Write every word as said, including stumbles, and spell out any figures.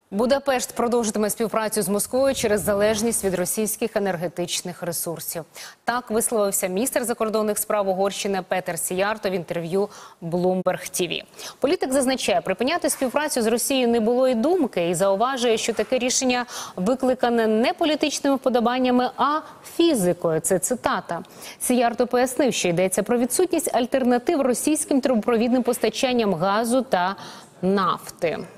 Будапешт продовжитиме співпрацю з Москвою через залежність від російських енергетичних ресурсів. Так висловився міністр закордонних справ Угорщини Петер Сіярто в інтерв'ю Bloomberg Ті Ві. Політик зазначає, припиняти співпрацю з Росією не було й думки, і зауважує, що таке рішення викликане не політичними вподобаннями, а фізикою. Це цитата. Сіярто пояснив, що йдеться про відсутність альтернатив російським трубопровідним постачанням газу та нафти.